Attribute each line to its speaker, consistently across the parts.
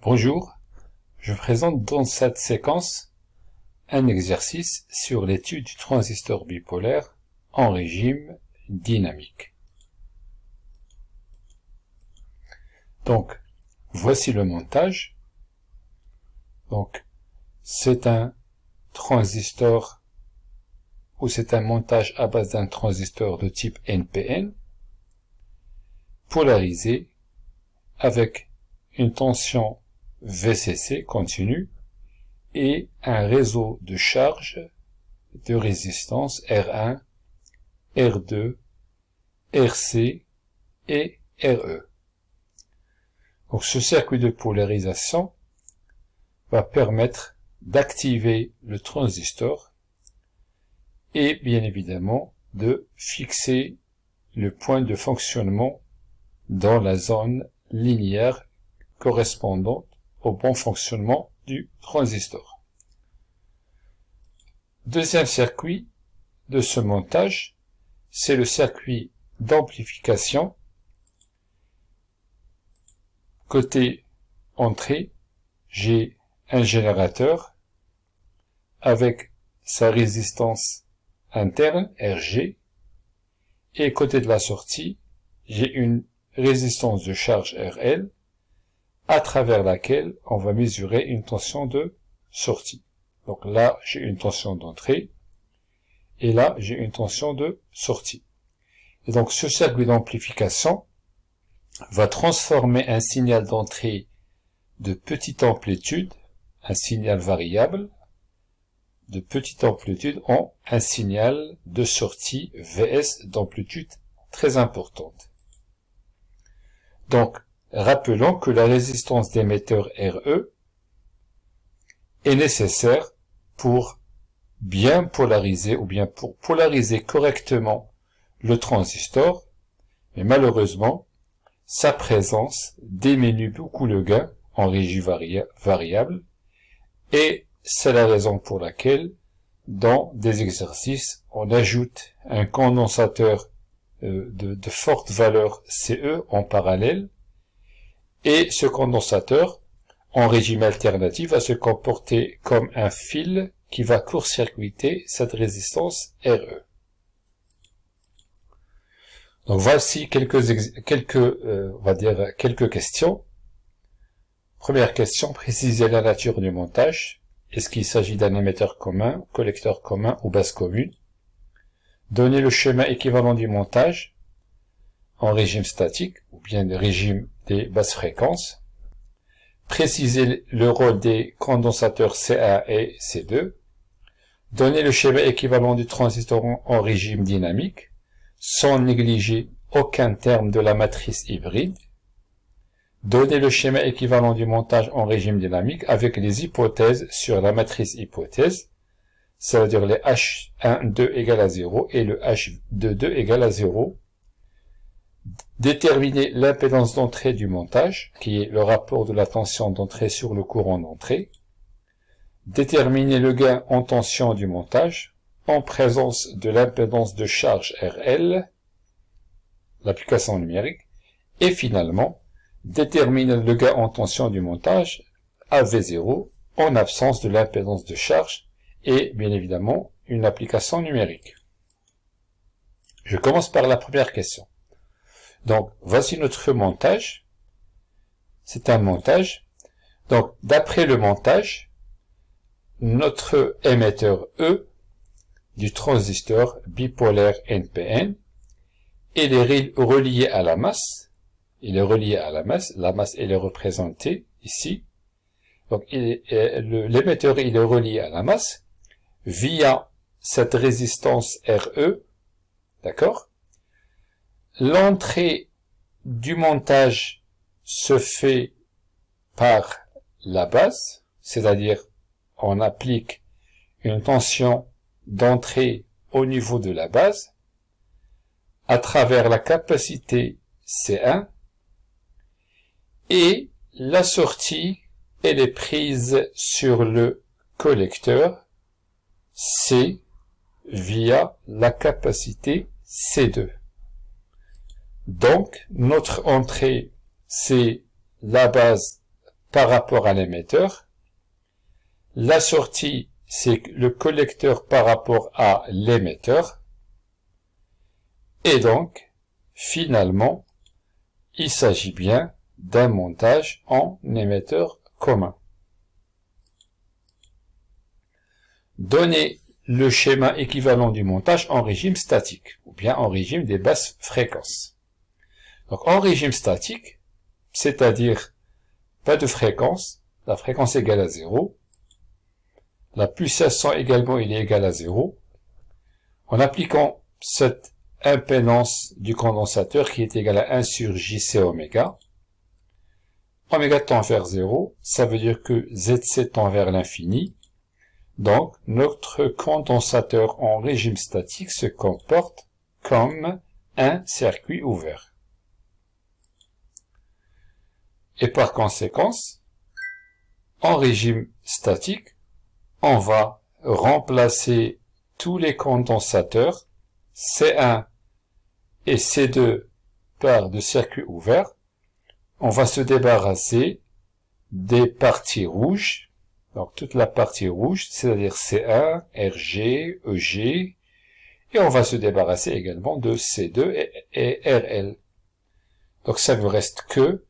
Speaker 1: Bonjour, je présente dans cette séquence un exercice sur l'étude du transistor bipolaire en régime dynamique. Donc, voici le montage. Donc, c'est un transistor ou c'est un montage à base d'un transistor de type NPN, polarisé avec une tension VCC continue et un réseau de charge de résistance R1, R2, RC et RE. Donc ce circuit de polarisation va permettre d'activer le transistor et bien évidemment de fixer le point de fonctionnement dans la zone linéaire correspondante au bon fonctionnement du transistor. Deuxième circuit de ce montage, c'est le circuit d'amplification. Côté entrée, j'ai un générateur avec sa résistance interne, RG, et côté de la sortie, j'ai une résistance de charge RL, à travers laquelle on va mesurer une tension de sortie. Donc là, j'ai une tension d'entrée, et là, j'ai une tension de sortie. Et donc, ce circuit d'amplification va transformer un signal d'entrée de petite amplitude, un signal variable, de petite amplitude en un signal de sortie VS d'amplitude très importante. Donc, rappelons que la résistance d'émetteur RE est nécessaire pour bien polariser ou bien pour polariser correctement le transistor, mais malheureusement, sa présence diminue beaucoup le gain en régie variable et c'est la raison pour laquelle dans des exercices, on ajoute un condensateur de forte valeur CE en parallèle. Et ce condensateur, en régime alternatif, va se comporter comme un fil qui va court-circuiter cette résistance RE. Donc voici quelques questions. Première question, préciser la nature du montage. Est-ce qu'il s'agit d'un émetteur commun, collecteur commun ou base commune? Donner le schéma équivalent du montage en régime statique ou bien le régime des basses fréquences. Préciser le rôle des condensateurs C1 et C2. Donner le schéma équivalent du transistor en régime dynamique, sans négliger aucun terme de la matrice hybride. Donner le schéma équivalent du montage en régime dynamique avec les hypothèses sur la matrice hypothèse, ça veut dire les H12 égale à 0 et le H22 égale à 0. Déterminer l'impédance d'entrée du montage, qui est le rapport de la tension d'entrée sur le courant d'entrée. Déterminer le gain en tension du montage, en présence de l'impédance de charge RL, l'application numérique. Et finalement, déterminer le gain en tension du montage, AV0, en absence de l'impédance de charge, et bien évidemment, une application numérique. Je commence par la première question. Donc, voici notre montage. C'est un montage. Donc, d'après le montage, notre émetteur E du transistor bipolaire NPN, il est relié à la masse. Il est relié à la masse. La masse, elle est représentée ici. Donc, l'émetteur, il est relié à la masse via cette résistance RE. D'accord? L'entrée du montage se fait par la base, c'est-à-dire on applique une tension d'entrée au niveau de la base à travers la capacité C1 et la sortie elle est prise sur le collecteur C via la capacité C2. Donc, notre entrée, c'est la base par rapport à l'émetteur. La sortie, c'est le collecteur par rapport à l'émetteur. Et donc, finalement, il s'agit bien d'un montage en émetteur commun. Donnez le schéma équivalent du montage en régime statique, ou bien en régime des basses fréquences. Donc en régime statique, c'est-à-dire pas de fréquence, la fréquence égale à 0, la pulsation également il est égal à 0, en appliquant cette impédance du condensateur qui est égale à 1 sur JC oméga, oméga tend vers 0, ça veut dire que ZC tend vers l'infini. Donc, notre condensateur en régime statique se comporte comme un circuit ouvert. Et par conséquence, en régime statique, on va remplacer tous les condensateurs C1 et C2 par de circuits ouverts. On va se débarrasser des parties rouges. Donc toute la partie rouge, c'est-à-dire C1, RG, EG, et on va se débarrasser également de C2 et RL. Donc ça ne reste que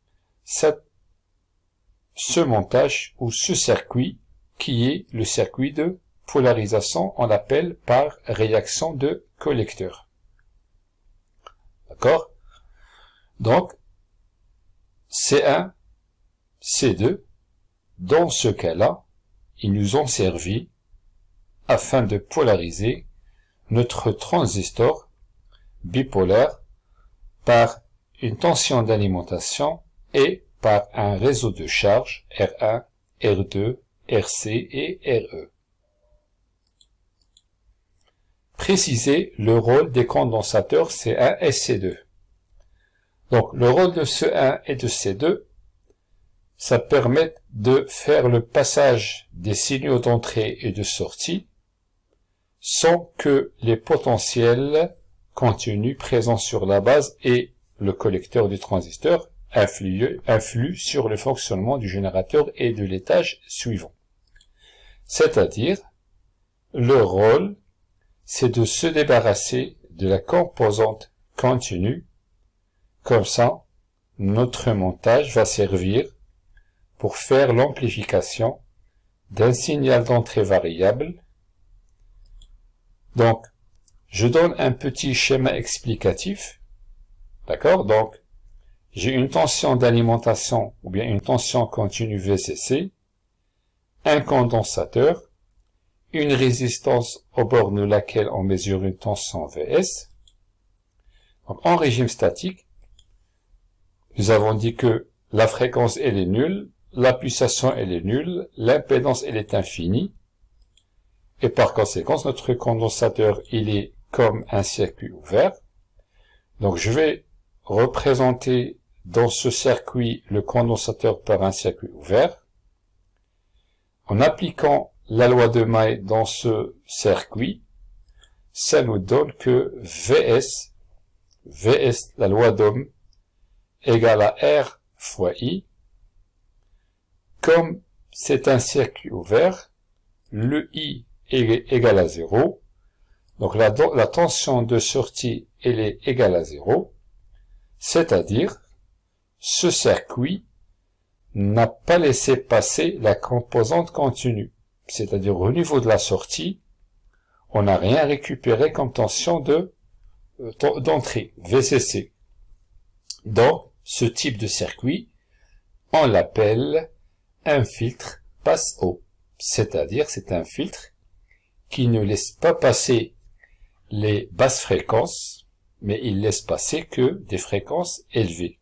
Speaker 1: ce montage ou ce circuit qui est le circuit de polarisation, on l'appelle par réaction de collecteur. D'accord? Donc C1, C2, dans ce cas-là, ils nous ont servi afin de polariser notre transistor bipolaire par une tension d'alimentation et par un réseau de charge R1, R2, RC et RE. Préciser le rôle des condensateurs C1 et C2. Donc le rôle de C1 et de C2, ça permet de faire le passage des signaux d'entrée et de sortie sans que les potentiels contenus présents sur la base et le collecteur du transistor influent sur le fonctionnement du générateur et de l'étage suivant. C'est-à-dire, le rôle, c'est de se débarrasser de la composante continue. Comme ça, notre montage va servir pour faire l'amplification d'un signal d'entrée variable. Donc, je donne un petit schéma explicatif. D'accord? Donc, j'ai une tension d'alimentation ou bien une tension continue VCC, un condensateur, une résistance au bord de laquelle on mesure une tension VS. Donc, en régime statique, nous avons dit que la fréquence elle est nulle, la pulsation elle est nulle, l'impédance elle est infinie, et par conséquent notre condensateur il est comme un circuit ouvert. Donc je vais représenter dans ce circuit le condensateur par un circuit ouvert. En appliquant la loi de May dans ce circuit, ça nous donne que VS, la loi d'Ohm, égale à R fois I. Comme c'est un circuit ouvert, le I est égal à 0. Donc la tension de sortie, elle est égale à 0. C'est-à-dire, ce circuit n'a pas laissé passer la composante continue. C'est-à-dire, au niveau de la sortie, on n'a rien récupéré comme tension d'entrée, VCC. Dans ce type de circuit, on l'appelle un filtre passe haut. C'est-à-dire, c'est un filtre qui ne laisse pas passer les basses fréquences, mais il laisse passer que des fréquences élevées.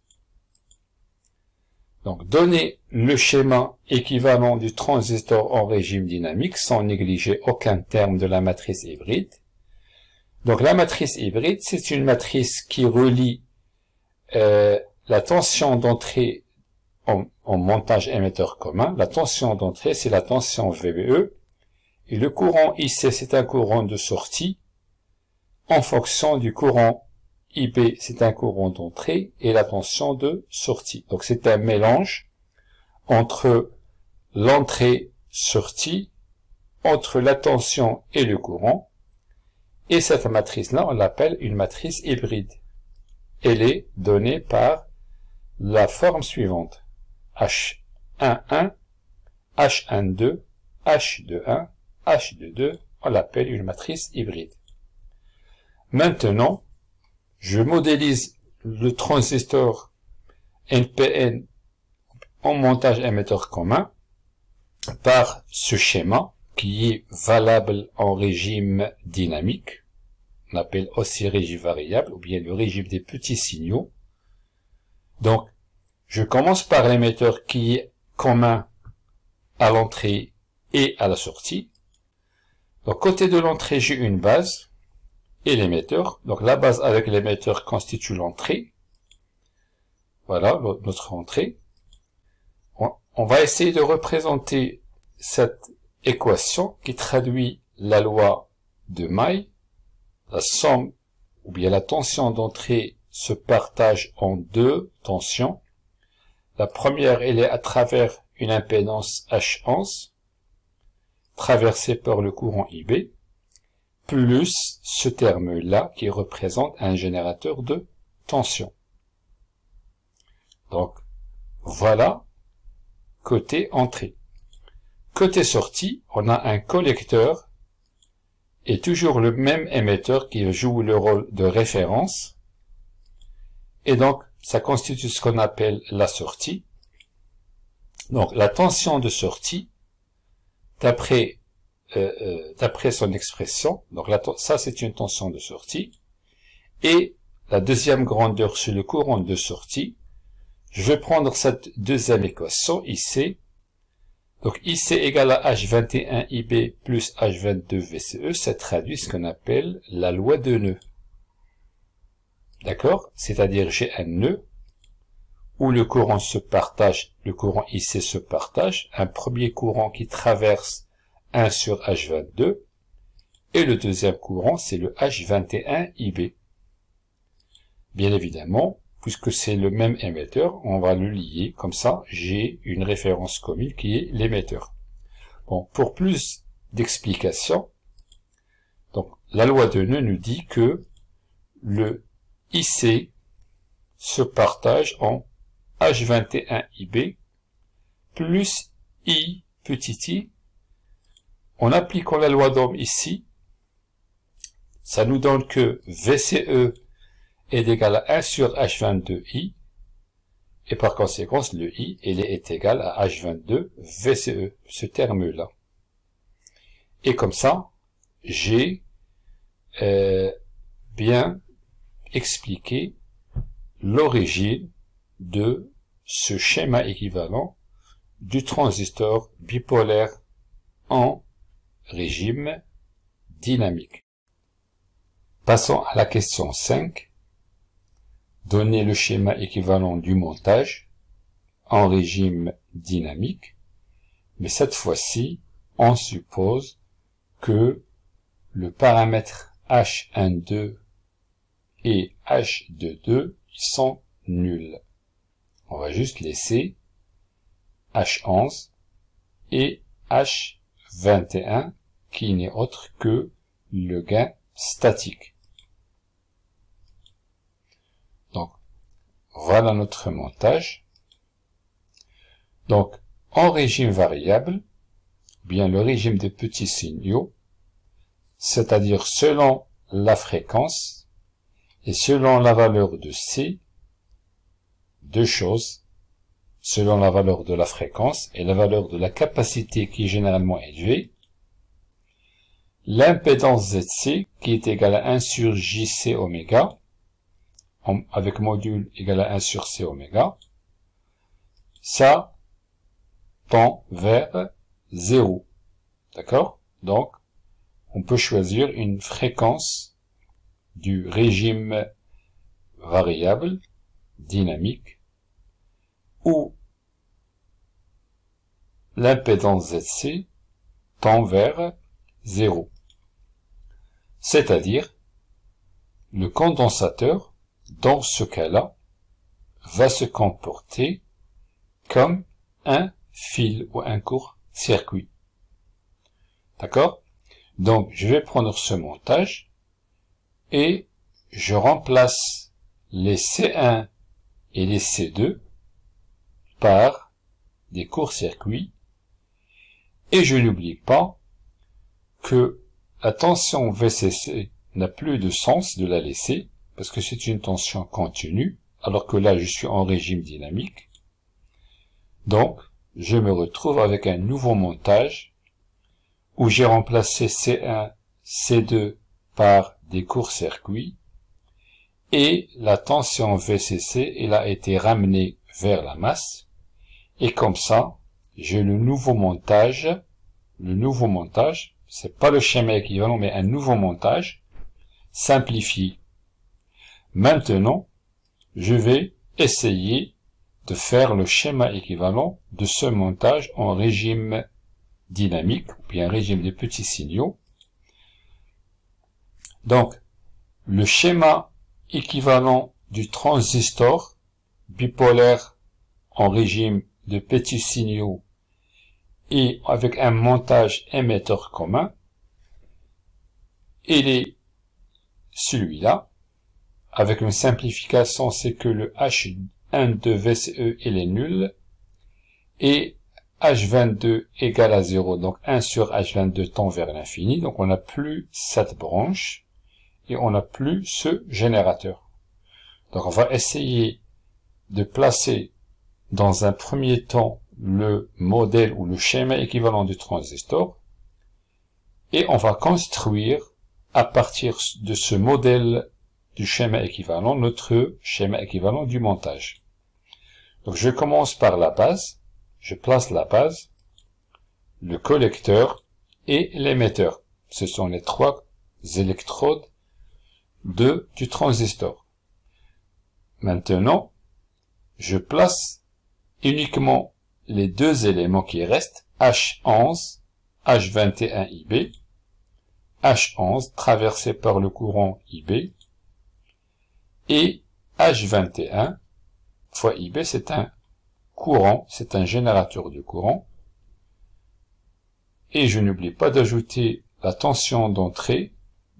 Speaker 1: Donc, donner le schéma équivalent du transistor en régime dynamique sans négliger aucun terme de la matrice hybride. Donc, la matrice hybride, c'est une matrice qui relie la tension d'entrée en montage émetteur commun. La tension d'entrée, c'est la tension VBE. Et le courant IC, c'est un courant de sortie. En fonction du courant IB, c'est un courant d'entrée. Et la tension de sortie. Donc c'est un mélange entre l'entrée-sortie, entre la tension et le courant, et cette matrice-là, on l'appelle une matrice hybride. Elle est donnée par la forme suivante. H11, H12, H21, H22, on l'appelle une matrice hybride. Maintenant, je modélise le transistor NPN en montage émetteur commun par ce schéma qui est valable en régime dynamique. On appelle aussi régime variable ou bien le régime des petits signaux. Donc, je commence par l'émetteur qui est commun à l'entrée et à la sortie. Donc, côté de l'entrée, j'ai une base et l'émetteur. Donc, la base avec l'émetteur constitue l'entrée. Voilà, notre entrée. On va essayer de représenter cette équation qui traduit la loi de May. La somme ou bien la tension d'entrée se partage en deux tensions. La première, elle est à travers une impédance H11, traversée par le courant IB, plus ce terme-là qui représente un générateur de tension. Donc, voilà côté entrée. Côté sortie, on a un collecteur et toujours le même émetteur qui joue le rôle de référence. Et donc, ça constitue ce qu'on appelle la sortie. Donc, la tension de sortie, d'après son expression, donc ça c'est une tension de sortie. Et la deuxième grandeur sur le courant de sortie, je vais prendre cette deuxième équation, IC. Donc, IC égale à H21 IB plus H22 VCE, ça traduit ce qu'on appelle la loi de nœud. D'accord? C'est-à-dire, j'ai un nœud où le courant se partage, le courant IC se partage, un premier courant qui traverse 1 sur H22, et le deuxième courant, c'est le H21 IB. Bien évidemment, puisque c'est le même émetteur, on va le lier, comme ça, j'ai une référence commune qui est l'émetteur. Bon, pour plus d'explications, donc, la loi de nœud nous dit que le IC se partage en H21 IB plus I petit i. En appliquant la loi d'Ohm ici, ça nous donne que VCE est égal à 1 sur H22i, et par conséquent, le i est égal à H22 VCE, ce terme-là. Et comme ça, j'ai bien expliqué l'origine de ce schéma équivalent du transistor bipolaire en régime dynamique. Passons à la question 5. Donner le schéma équivalent du montage en régime dynamique, mais cette fois-ci, on suppose que le paramètre H12 et H22 sont nuls. On va juste laisser H11 et H21 qui n'est autre que le gain statique. Donc, voilà notre montage. Donc, en régime variable, bien le régime des petits signaux, c'est-à-dire selon la fréquence et selon la valeur de C, deux choses, selon la valeur de la fréquence et la valeur de la capacité qui est généralement élevée, l'impédance ZC qui est égale à 1 sur JC oméga, avec module égal à 1 sur C oméga, ça tend vers 0. D'accord? Donc, on peut choisir une fréquence du régime variable, dynamique, où l'impédance ZC tend vers 0. C'est-à-dire, le condensateur, dans ce cas-là, va se comporter comme un fil ou un court-circuit. D'accord? Donc, je vais prendre ce montage et je remplace les C1 et les C2 par des courts-circuits. Et je n'oublie pas que la tension VCC n'a plus de sens de la laisser, parce que c'est une tension continue, alors que là je suis en régime dynamique. Donc, je me retrouve avec un nouveau montage, où j'ai remplacé C1, C2 par des courts-circuits, et la tension VCC, elle a été ramenée vers la masse, et comme ça, j'ai le nouveau montage, c'est pas le schéma équivalent, mais un nouveau montage, simplifié. Maintenant, je vais essayer de faire le schéma équivalent de ce montage en régime dynamique, ou bien régime de petits signaux. Donc, le schéma équivalent du transistor bipolaire en régime de petits signaux et avec un montage émetteur commun, il est celui-là, avec une simplification, c'est que le H1 de VCE il est nul, et H22 égale à 0, donc 1 sur H22 tend vers l'infini, donc on n'a plus cette branche, et on n'a plus ce générateur. Donc on va essayer de placer dans un premier temps le modèle ou le schéma équivalent du transistor, et on va construire à partir de ce modèle du schéma équivalent, notre schéma équivalent du montage. Donc je commence par la base, je place la base, le collecteur et l'émetteur. Ce sont les trois électrodes du transistor. Maintenant, je place uniquement les deux éléments qui restent, H11, H21 IB, H11 traversé par le courant IB, et H21 fois IB, c'est un courant, c'est un générateur de courant. Et je n'oublie pas d'ajouter la tension d'entrée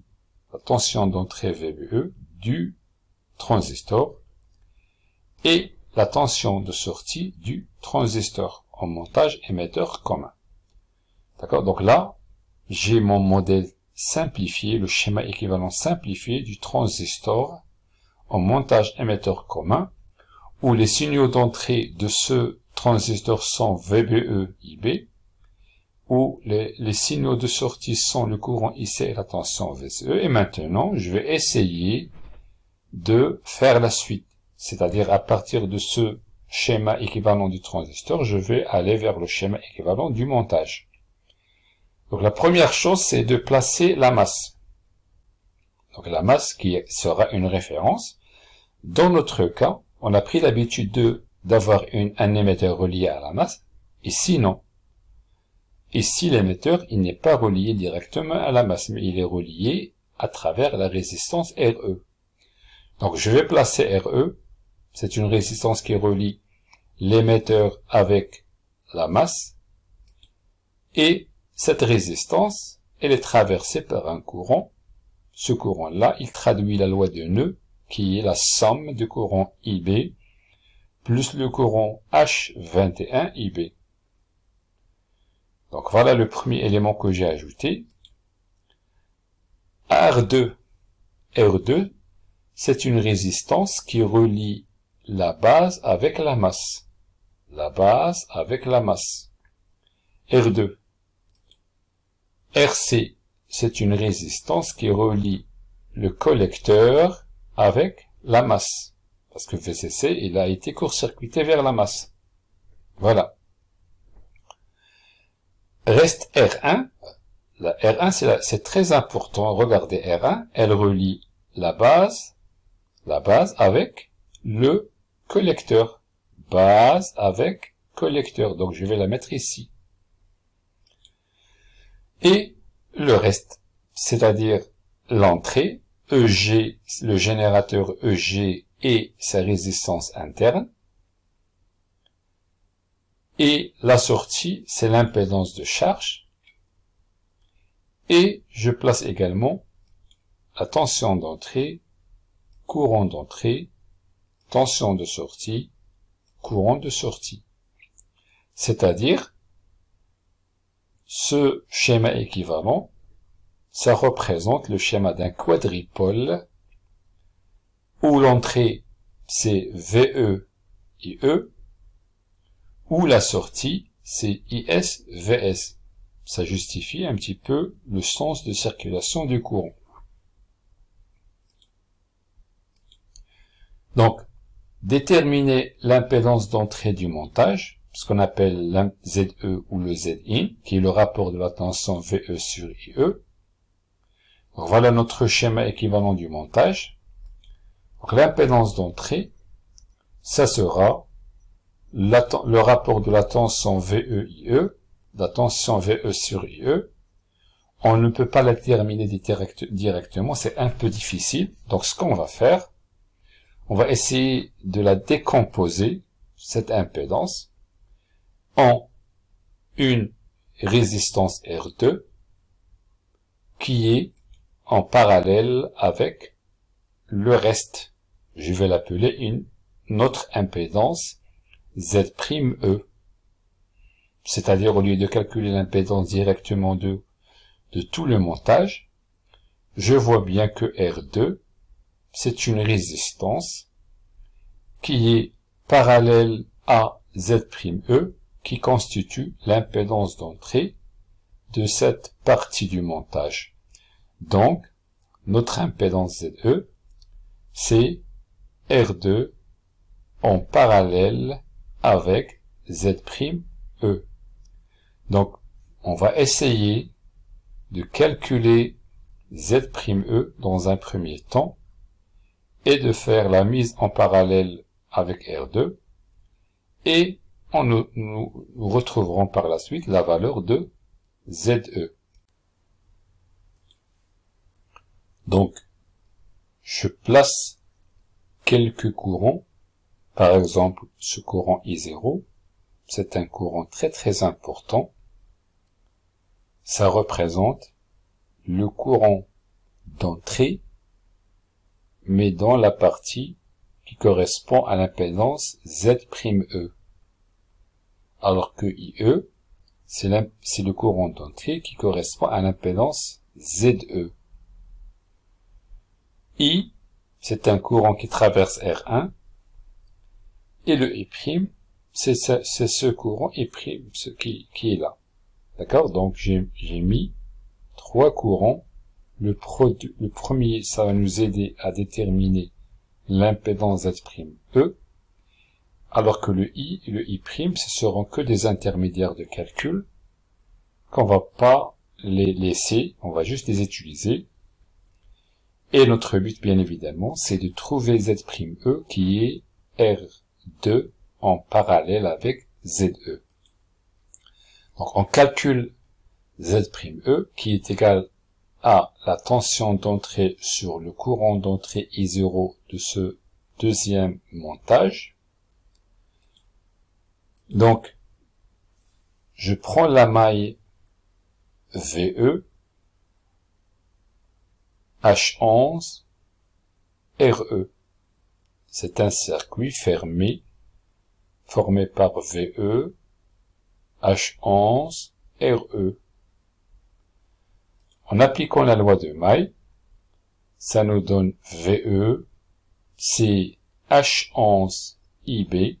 Speaker 1: VBE du transistor et la tension de sortie du transistor en montage émetteur commun. D'accord? Donc là, j'ai mon modèle simplifié, le schéma équivalent simplifié du transistor en montage émetteur commun, où les signaux d'entrée de ce transistor sont VBE, IB, où les signaux de sortie sont le courant IC et la tension VCE, et maintenant, je vais essayer de faire la suite. C'est-à-dire, à partir de ce schéma équivalent du transistor, je vais aller vers le schéma équivalent du montage. Donc, la première chose, c'est de placer la masse. Donc, la masse qui sera une référence. Dans notre cas, on a pris l'habitude d'avoir un émetteur relié à la masse. Ici, non. Ici, l'émetteur, il n'est pas relié directement à la masse, mais il est relié à travers la résistance RE. Donc, je vais placer RE. C'est une résistance qui relie l'émetteur avec la masse. Et cette résistance, elle est traversée par un courant. Ce courant-là, il traduit la loi de nœud, qui est la somme du courant IB plus le courant H21 IB. Donc voilà le premier élément que j'ai ajouté. R2. R2, c'est une résistance qui relie la base avec la masse. La base avec la masse. R2. RC, c'est une résistance qui relie le collecteur avec la masse. Parce que VCC, il a été court-circuité vers la masse. Voilà. Reste R1. La R1, c'est très important. Regardez R1, elle relie la base avec le collecteur. Base avec collecteur. Donc, je vais la mettre ici. Et le reste, c'est-à-dire l'entrée, EG, le générateur EG et sa résistance interne, Et la sortie, c'est l'impédance de charge. Et je place également la tension d'entrée, courant d'entrée, tension de sortie, courant de sortie. C'est-à-dire, ce schéma équivalent, ça représente le schéma d'un quadripôle où l'entrée c'est VE, IE, où la sortie c'est IS, VS. Ça justifie un petit peu le sens de circulation du courant. Donc, déterminer l'impédance d'entrée du montage, ce qu'on appelle le ZE ou le ZIN, qui est le rapport de la tension VE sur IE. Donc, voilà notre schéma équivalent du montage. Donc, l'impédance d'entrée, ça sera le rapport de la tension VE-IE, la tension VE sur IE. On ne peut pas la déterminer directement, c'est un peu difficile. Donc, ce qu'on va faire, on va essayer de la décomposer, cette impédance, en une résistance R2 qui est en parallèle avec le reste. Je vais l'appeler une autre impédance Z'(E). C'est-à-dire, au lieu de calculer l'impédance directement de tout le montage, je vois bien que R2, c'est une résistance qui est parallèle à Z'(E), qui constitue l'impédance d'entrée de cette partie du montage. Donc, notre impédance ZE, c'est R2 en parallèle avec Z'(E). Donc, on va essayer de calculer Z'(E) dans un premier temps et de faire la mise en parallèle avec R2 et nous retrouverons par la suite la valeur de ZE. Donc, je place quelques courants, par exemple ce courant I0, c'est un courant très important, ça représente le courant d'entrée, mais dans la partie qui correspond à l'impédance Z'(E). Alors que IE, c'est le courant d'entrée qui correspond à l'impédance ZE. I, c'est un courant qui traverse R1, et le I', c'est ce courant I', qui est là. D'accord? Donc, j'ai mis trois courants. Le premier, ça va nous aider à déterminer l'impédance Z'(E), alors que le I et le I', ce seront que des intermédiaires de calcul, qu'on va pas les laisser, on va juste les utiliser. Et notre but, bien évidemment, c'est de trouver Z'(E) qui est R2 en parallèle avec ZE. Donc, on calcule Z'(E) qui est égal à la tension d'entrée sur le courant d'entrée I0 de ce deuxième montage. Donc, je prends la maille VE, H11, RE. C'est un circuit fermé, formé par VE, H11, RE. En appliquant la loi de Maille, ça nous donne VE, c'est H11 IB,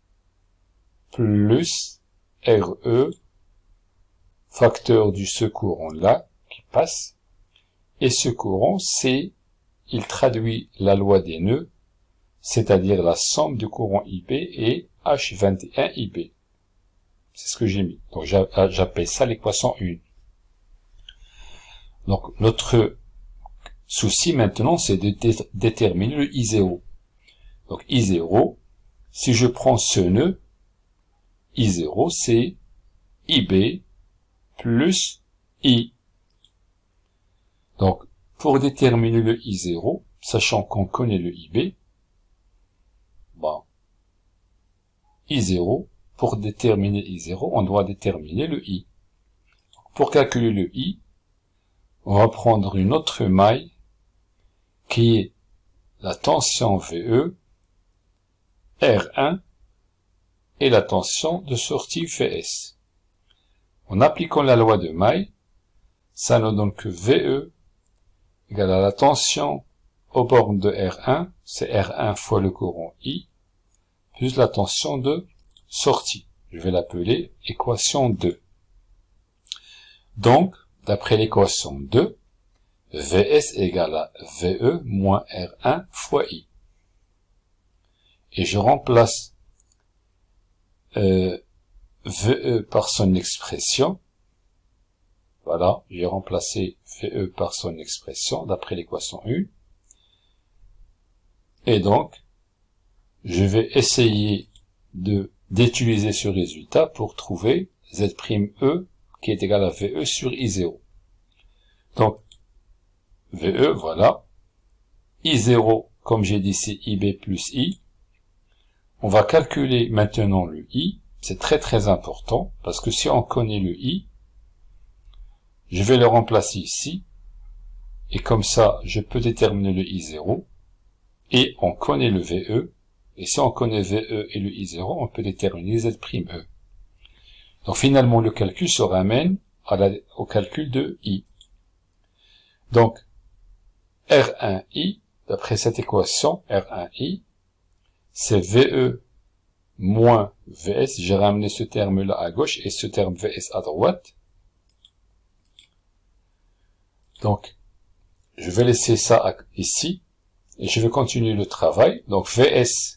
Speaker 1: plus RE, facteur de ce courant-là, qui passe, et ce courant, il traduit la loi des nœuds, c'est-à-dire la somme du courant IB et H21 IB. C'est ce que j'ai mis. Donc, j'appelle ça l'équation 1. Donc, notre souci maintenant, c'est de déterminer le I0. Donc, I0, si je prends ce nœud, I0, c'est IB plus I. Donc, pour déterminer le I0, sachant qu'on connaît le IB, bon, I0, pour déterminer I0, on doit déterminer le I. Pour calculer le I, on va prendre une autre maille qui est la tension VE, R1 et la tension de sortie VS. En appliquant la loi de maille, ça ne donne que VE égale à la tension aux bornes de R1, c'est R1 fois le courant I, plus la tension de sortie. Je vais l'appeler équation 2. Donc, d'après l'équation 2, VS égale à VE moins R1 fois I. Et je remplace VE par son expression. Voilà, j'ai remplacé VE par son expression d'après l'équation 1. Et donc, je vais essayer d'utiliser ce résultat pour trouver Z', E qui est égal à VE sur I0. Donc, VE, voilà. I0, comme j'ai dit, c'est IB plus I. On va calculer maintenant le I. C'est très très important, parce que si on connaît le I, je vais le remplacer ici. Et comme ça, je peux déterminer le I0. Et on connaît le VE. Et si on connaît VE et le I0, on peut déterminer Z', E. Donc finalement, le calcul se ramène au calcul de I. Donc, R1I, d'après cette équation, R1I, c'est VE moins VS. J'ai ramené ce terme-là à gauche et ce terme VS à droite. Donc, je vais laisser ça ici et je vais continuer le travail. Donc, VS,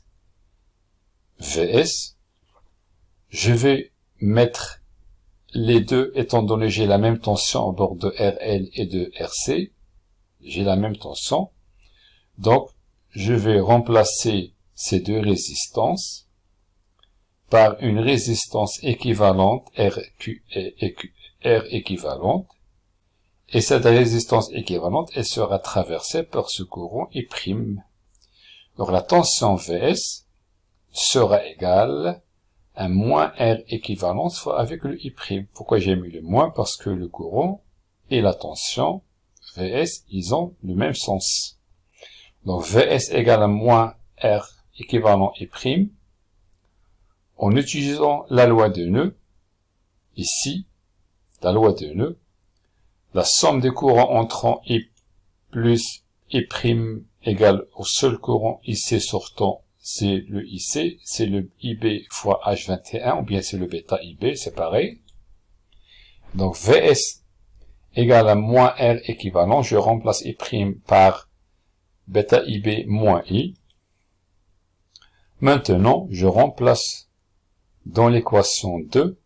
Speaker 1: je vais mettre les deux, étant donné j'ai la même tension au bord de RL et de RC, j'ai la même tension, donc je vais remplacer ces deux résistances par une résistance équivalente, R équivalente, et cette résistance équivalente, elle sera traversée par ce courant I'. Donc la tension VS sera égale à moins R équivalente fois avec le I'. Pourquoi j'ai mis le moins? Parce que le courant et la tension VS, ils ont le même sens. Donc VS égale à moins R équivalent I', en utilisant la loi de nœud, ici, la loi de nœud, la somme des courants entrants I plus I' égale au seul courant IC sortant, c'est le IC, c'est le IB fois H21, ou bien c'est le bêta IB, c'est pareil. Donc VS égale à moins R équivalent, je remplace I' par bêta IB moins I. Maintenant, je remplace dans l'équation 2,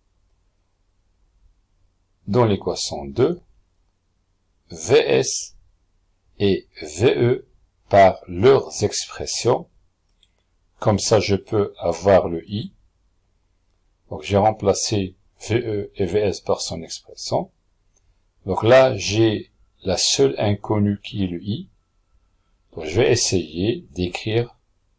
Speaker 1: VS et VE par leurs expressions. Comme ça, je peux avoir le I. Donc, j'ai remplacé VE et VS par son expression. Donc là, j'ai la seule inconnue qui est le I. Donc, je vais essayer d'écrire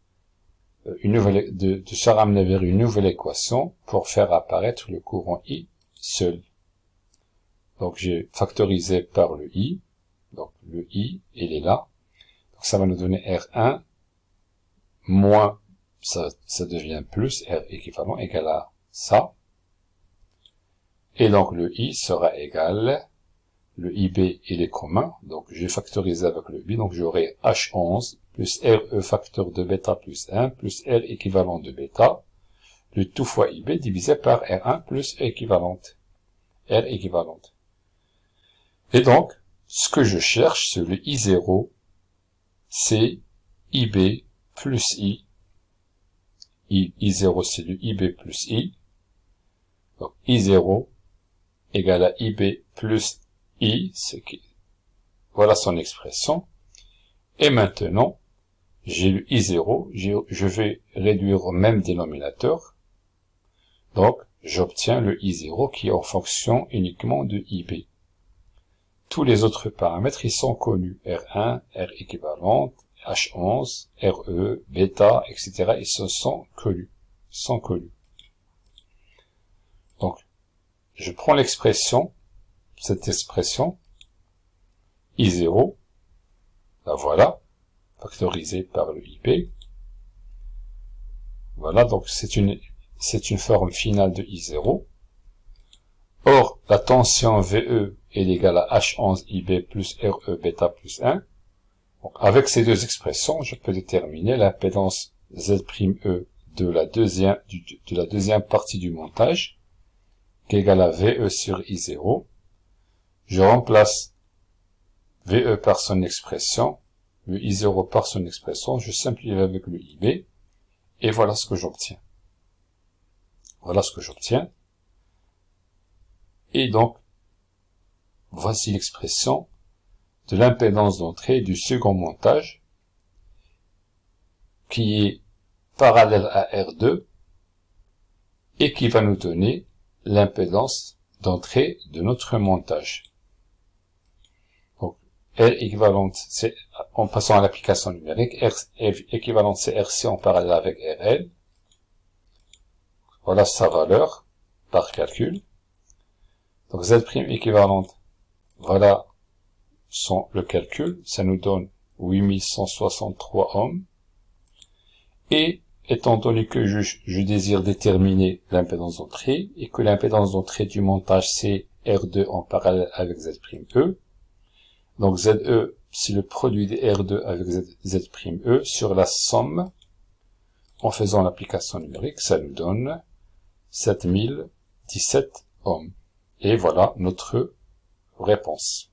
Speaker 1: de se ramener vers une nouvelle équation pour faire apparaître le courant I seul. Donc, j'ai factorisé par le I. Donc, le I, il est là. Donc, ça va nous donner R1 moins, ça devient plus, R équivalent égal à ça. Et donc, le I sera égal, le IB, il est commun. Donc, j'ai factorisé avec le I. Donc, j'aurai H11 plus RE facteur de bêta plus 1 plus R équivalent de bêta, le tout fois IB divisé par R1 plus équivalente. R équivalente. Et donc, ce que je cherche, c'est le I0, c'est IB plus I. I0, c'est le IB plus I. Donc, I0 égale à IB plus I, voilà son expression. Et maintenant, j'ai le I0, je vais réduire au même dénominateur. Donc, j'obtiens le I0 qui est en fonction uniquement de IB. Tous les autres paramètres, ils sont connus. R1, R équivalente, H11, RE, bêta, etc. Ils se sont connus. je prends l'expression, cette expression, I0, la voilà, factorisée par le IB. Voilà, donc c'est une forme finale de I0. Or, la tension VE est égale à H11IB plus RE bêta plus 1. Donc, avec ces deux expressions, je peux déterminer l'impédance Z'E de la deuxième partie du montage, qui est égale à VE sur I0. Je remplace VE par son expression, le I0 par son expression, je simplifie avec le IB, et voilà ce que j'obtiens. Voilà ce que j'obtiens. Et donc, voici l'expression de l'impédance d'entrée du second montage, qui est parallèle à R2, et qui va nous donner l'impédance d'entrée de notre montage. Donc, R équivalente, c'est, en passant à l'application numérique, R équivalente c'est RC en parallèle avec RL. Voilà sa valeur par calcul. Donc Z' équivalente, voilà le calcul, ça nous donne 8163 ohms. Et étant donné que je désire déterminer l'impédance d'entrée, et que l'impédance d'entrée du montage c'est R2 en parallèle avec Z'E, donc ZE c'est le produit de R2 avec Z'E sur la somme, en faisant l'application numérique, ça nous donne 7017 ohms. Et voilà notre réponse.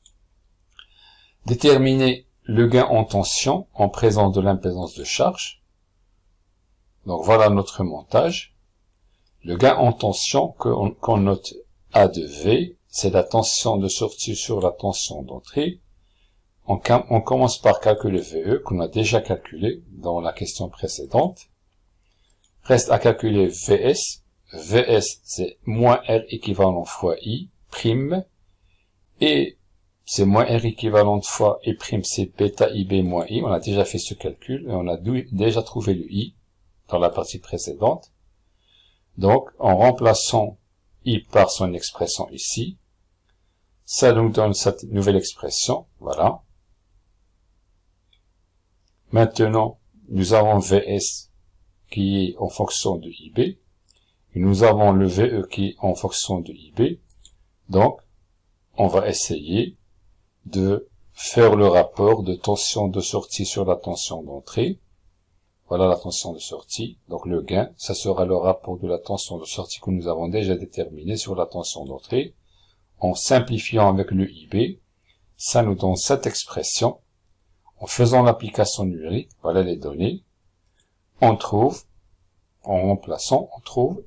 Speaker 1: Déterminer le gain en tension en présence de l'impédance de charge. Donc voilà notre montage. Le gain en tension qu'on note A de V, c'est la tension de sortie sur la tension d'entrée. On commence par calculer VE, qu'on a déjà calculé dans la question précédente. Reste à calculer VS. VS, c'est moins R équivalent fois I, prime, et c'est moins R équivalent fois I prime, c'est bêta IB moins I. On a déjà fait ce calcul, et on a déjà trouvé le I dans la partie précédente. Donc, en remplaçant I par son expression ici, ça nous donne cette nouvelle expression, voilà. Maintenant, nous avons VS qui est en fonction de IB, et nous avons le VE qui est en fonction de IB, donc on va essayer de faire le rapport de tension de sortie sur la tension d'entrée. Voilà la tension de sortie, donc le gain, ça sera le rapport de la tension de sortie que nous avons déjà déterminé sur la tension d'entrée. En simplifiant avec le IB, ça nous donne cette expression. En faisant l'application numérique, voilà les données, on trouve, en remplaçant, on trouve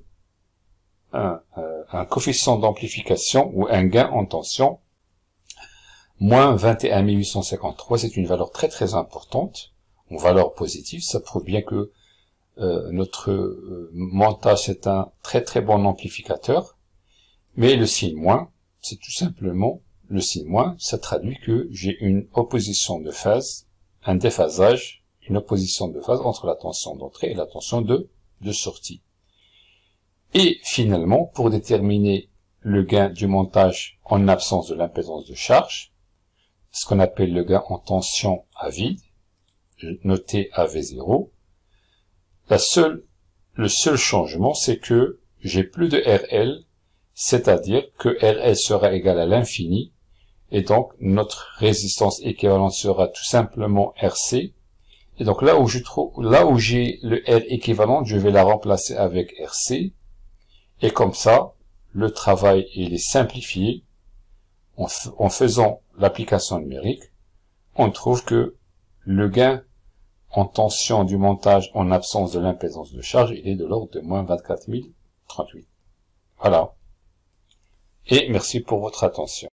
Speaker 1: un coefficient d'amplification ou un gain en tension, moins 21 853, c'est une valeur très très importante, une valeur positive, ça prouve bien que notre montage est un très très bon amplificateur, mais le signe moins, c'est tout simplement le signe moins, ça traduit que j'ai une opposition de phase, un déphasage, une opposition de phase entre la tension d'entrée et la tension de sortie. Et finalement, pour déterminer le gain du montage en absence de l'impédance de charge, ce qu'on appelle le gain en tension à vide, noté à V0, le seul changement, c'est que j'ai plus de RL, c'est-à-dire que RL sera égal à l'infini, et donc notre résistance équivalente sera tout simplement RC, et donc là où j'ai le R équivalent, je vais la remplacer avec RC, et comme ça, le travail il est simplifié. En faisant l'application numérique, on trouve que le gain en tension du montage en absence de l'impédance de charge, il est de l'ordre de moins 24 038. Voilà. Et merci pour votre attention.